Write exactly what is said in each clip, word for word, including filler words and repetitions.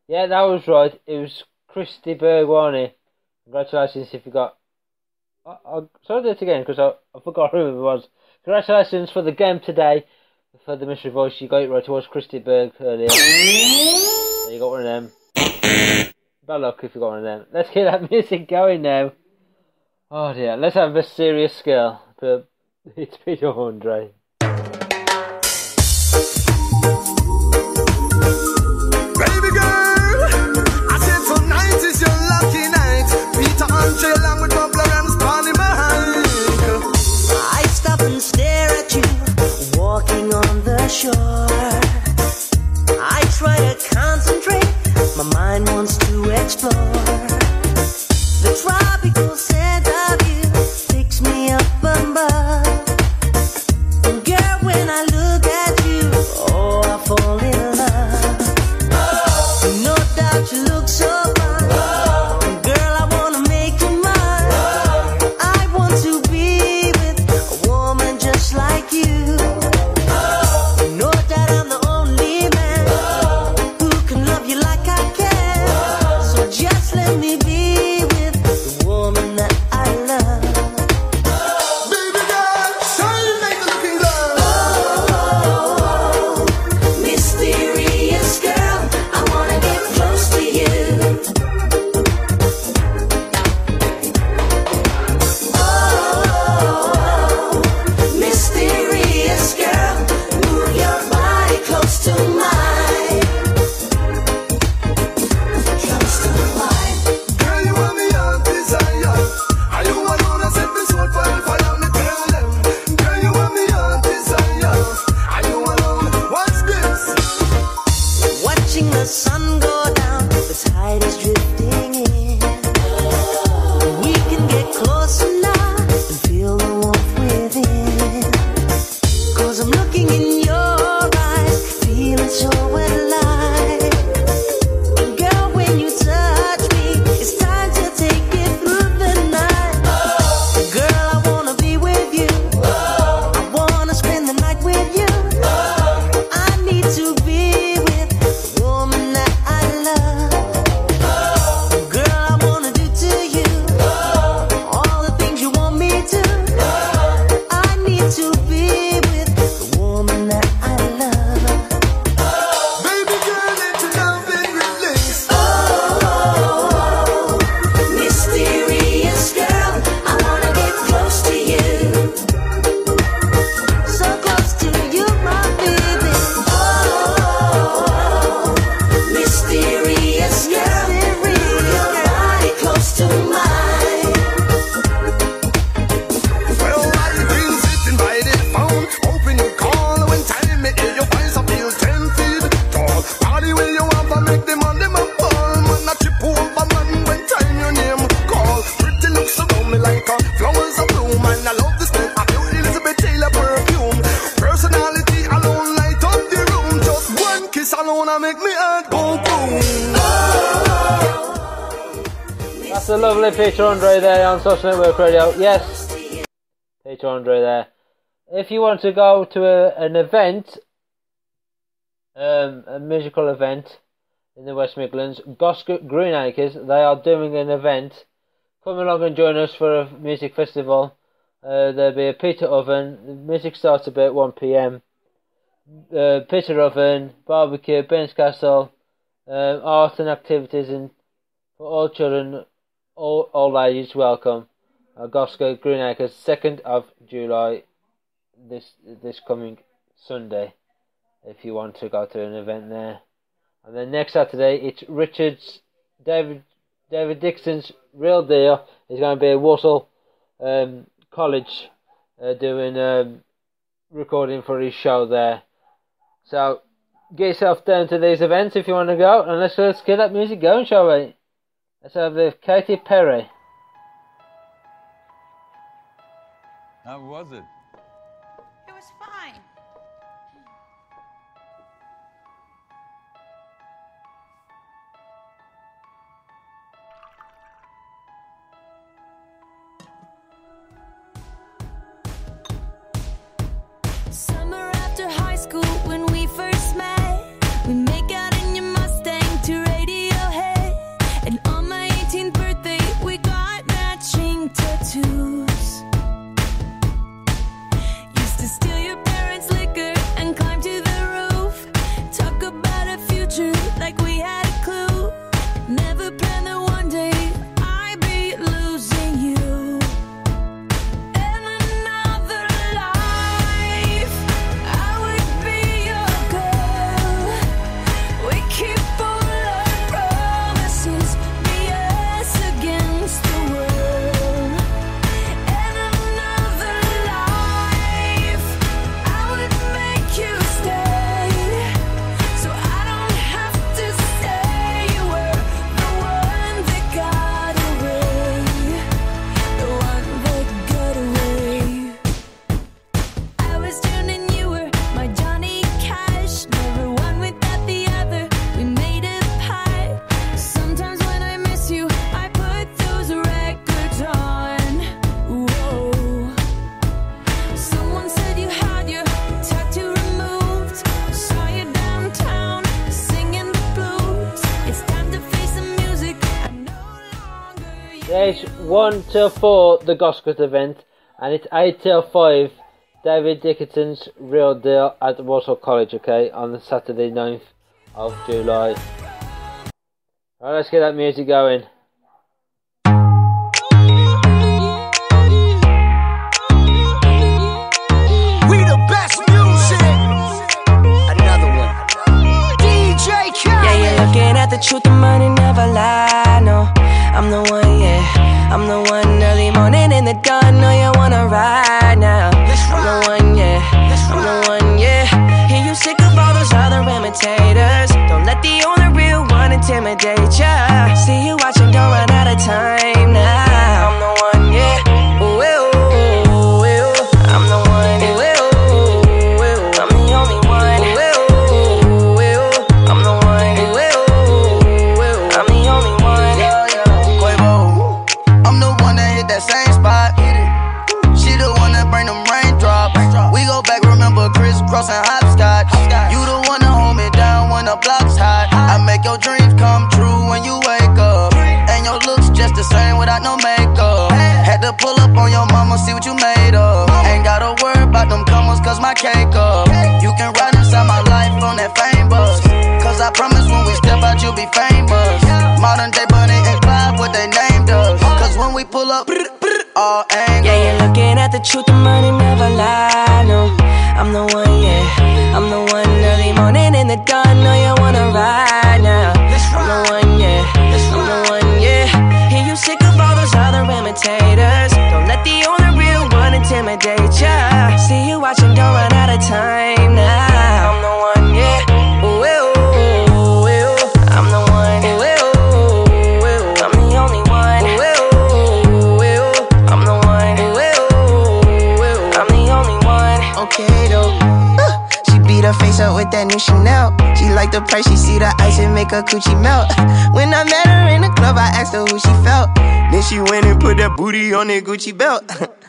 Yeah, that was right. It was Christy Berg, wasn't it? Congratulations if you got... I, I, sorry to do it again because I, I forgot who it was. Congratulations for the game today. For the mystery voice, you got it right. It was Christy Berg earlier. So you got one of them. Bad luck if you got one of them. Let's get that music going now. Oh dear, let's have a serious scale. But it's Peter Andre. Baby girl, I said tonight is your lucky night. Peter Andre along with Bubler and Spanny Mike. I stop and stare at you, walking on the shore. I try to concentrate, my mind wants to explore. The tropical scent of you picks me up above. And girl, when I look at you, oh, I fall in love. No doubt you look so fine. Girl, I wanna make you mine. I want to be with a woman just like you. No doubt I'm the only man who can love you like I can. So just let me be with the woman that I love. Baby girl, shine like the looking girl. Oh, mysterious girl, I wanna get close to you. Oh, mysterious girl, move your body close to mine. Close to mine. Girl, you want me your desire. Are you alone? I set me soul for fire, me tell them. Girl, you want me your desire. Are you alone? What's this? Watching the sun go down, the tide is drifting in. We can get closer now and feel the warmth within. Cause I'm looking in your eyes, feeling so alive. And girl, when you touch me, it's time to take it through the night. Girl, I wanna be with you. I wanna spend the night with you. I need to be with the woman that I love. Girl, I wanna do to you all the things you want me to. I need to be with the woman that I love. Baby girl, let your love and release. Oh, mysterious girl, I wanna get close to you. So close to you, my baby. Oh, mysterious girl, move your body close to mine. Well, I've been sitting by the phone, hoping you call. When time me hear your voice, I feel ten feet tall. Party where you want to make them on them a ball. Man, I chip over man when time your name call. Pretty looks around me like a flowers of bloom. And I love the smell of your Elizabeth Taylor perfume. Personality alone light up the room. Just one kiss alone, I make me heart go boom. That's the lovely Peter Andre there on Social Network Radio. Yes, Peter Andre there. If you want to go to a, an event, um, a musical event in the West Midlands, Goscote Greenacres, they are doing an event. Come along and join us for a music festival. Uh, there'll be a Peter Oven. The music starts about one p m. Uh, Peter Oven, barbecue, Ben's Castle, um, art and activities, and for all children, all all ages welcome. Uh, Goscote Greenacres, second of July, this this coming Sunday. If you want to go to an event there, and then next Saturday it's Richard's David David Dixon's Real Deal. He's going to be at Walsall um, College uh, doing um, recording for his show there. So get yourself down to these events if you want to go, and let's let's get that music going, shall we? Let's have the Katy Perry. How was it? It was fine. Summer after high school when we first met, we make out in your Mustang to radio. It's one till four, the Goscott event, and it's eight till five, David Dickinson's Real Deal at Walsall College, okay, on the Saturday ninth of July. Alright, let's get that music going. We the best music. Another one. D J Khaled. Yeah, you're looking at the truth, the money never lie, no. I'm the one, yeah. I'm the one early morning in the dawn, know you wanna ride now. I'm the one, yeah. I'm the one, yeah. Hear you sick of all those other imitators. Don't let the only real one intimidate ya. See you watching, don't run out of time now. I'm the one, yeah. Ooh, ooh, ooh, ooh. I'm the one, ooh, ooh, ooh. I'm the only one, ooh, ooh, ooh. I'm the one, ooh, ooh, ooh. I'm the only one. Quavo. I'm the one that hit that same spot. She the one that bring them raindrops. We go back, remember crisscross and hopscotch. You the one that hold me down when the block's hot. I make your dreams come true when you wake up. And your looks just the same without no makeup. Had to pull up on your mama, see what you made of. Ain't gotta worry about them comers, cause my cake up. You can ride inside my life on that fame bus. Cause I promise when we step out, you'll be famous. Modern day Bunny and Clyde, what they named us. Cause when we pull up, all angles. Yeah, you're looking at the truth, the money never lie, no. I'm the one, yeah. I'm the one early morning in the dawn, know you wanna ride now. I'm the one, yeah. I'm the one, yeah. Hear you sick of all those other imitators. Don't let the only real one intimidate ya. See you watching, don't run out of time now. I'm the one, yeah. Ooh, ooh, ooh, ooh. I'm the one, ooh, ooh, ooh. I'm the only one, ooh, ooh, ooh. I'm the one, ooh, ooh, ooh. I'm the only one. Okay though, uh, she beat her face up with that new Chanel. She like the price, she see the ice and make her coochie melt. When I met her in the club, I asked her who she felt. Then she went and put that booty on that Gucci belt.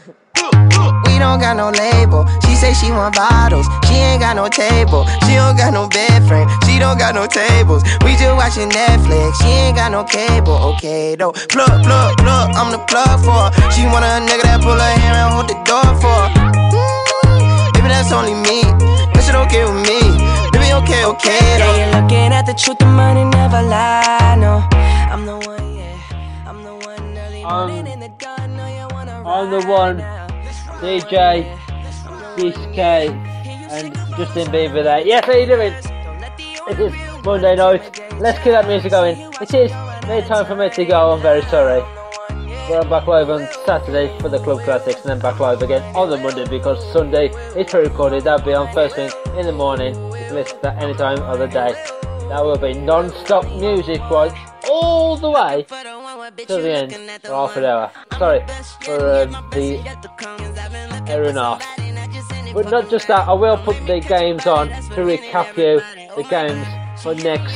We don't got no label. She say she want bottles. She ain't got no table. She don't got no bed frame. She don't got no tables. We just watching Netflix. She ain't got no cable. Okay though. Plug, plug, plug. I'm the plug for her. She want a nigga that pull her hair and hold the door for her. Mm, baby, that's only me. That shit okay with me. Baby, okay, okay though. Yeah, you're looking at the truth, the money never lie, no. I'm the one, yeah. I'm the one early morning in the dawn, know you wanna ride I'm the one. now. D J, D K, and Justin Bieber there. Yes, how you doing? It is Monday night. Let's keep that music going. It is no time for me to go. I'm very sorry. We're back live on Saturday for the Club Classics, and then back live again on the Monday because Sunday is pre-recorded. That'll be on first thing in the morning. You can listen to that any time of the day. That will be non-stop music, right, all the way till the end for half an hour. Sorry for um, the hour and a half. But not just that, I will put the games on to recap you the games for next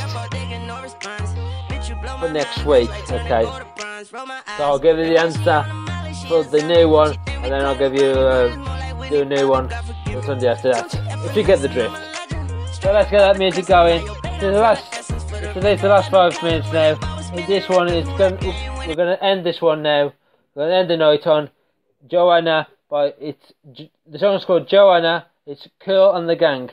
for next week. Okay, so I'll give you the answer for the new one, and then I'll give you uh, do a new one for Sunday after that. If you get the drift. So let's get that music going. To the last, today's the last five minutes now. And this one is going. We're going to end this one now. We're going to end the night on Joanna. By it's the song's called Joanna. It's Cool and the Gang.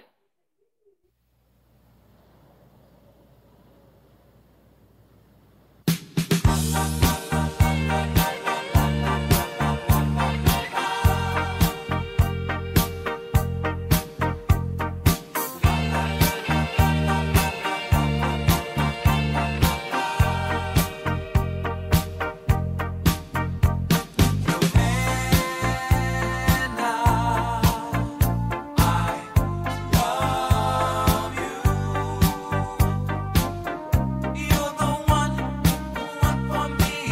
You're the one, one for me.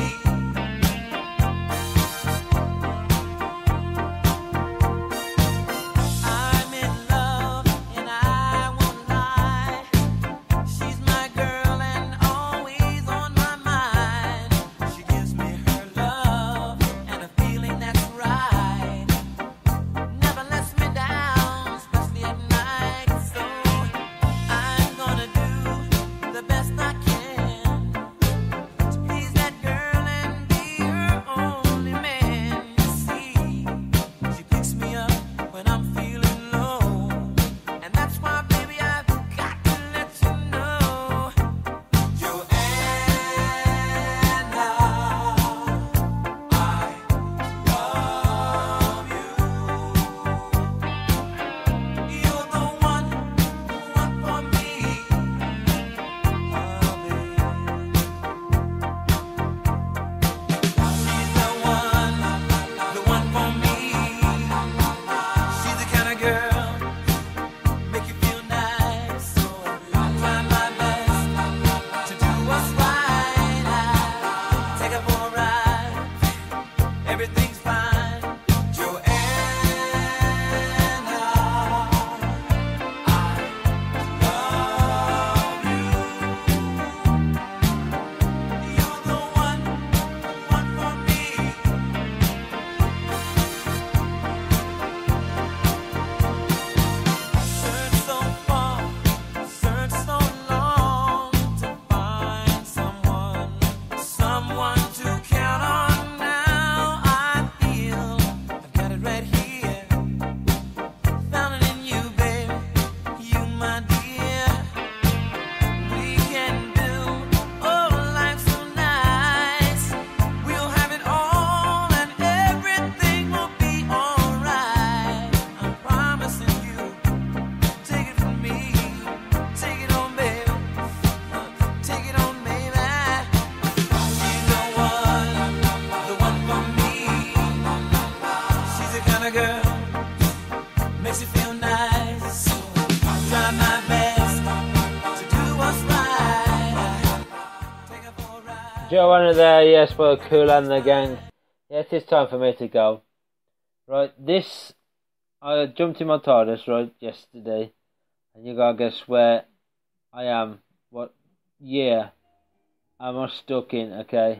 Joanna there, yes, for Cool and the gang. Yes, it's time for me to go. Right, this, I jumped in my TARDIS, right, yesterday. And you gotta guess where I am. What year am I stuck in, okay?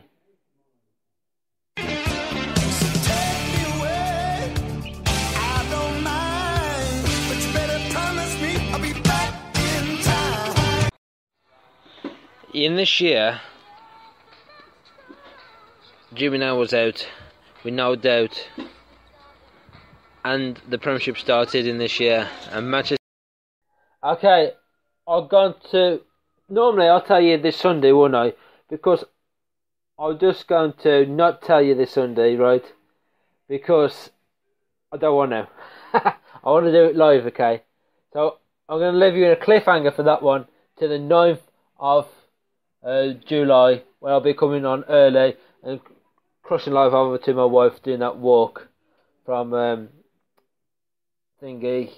In this year, Jimmy now was out, with no doubt, and the Premiership started in this year, and Manchester. Okay, I've gone to. Normally, I'll tell you this Sunday, won't I? Because I'm just going to not tell you this Sunday, right? Because I don't want to. I want to do it live, okay? So I'm going to leave you in a cliffhanger for that one to the ninth of Uh, July, when I'll be coming on early and crushing live over to my wife doing that walk from um, thingy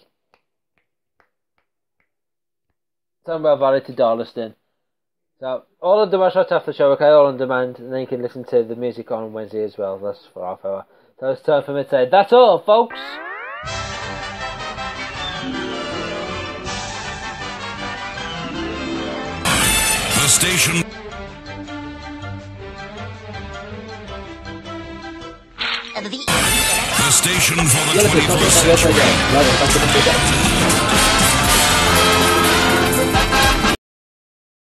Sunbelt Valley to Darlaston. So all of the match right after the show, okay, all on demand, and then you can listen to the music on Wednesday as well. That's for half hour. So it's time for me to say that's all, folks. The station. The station for the twenty-first century.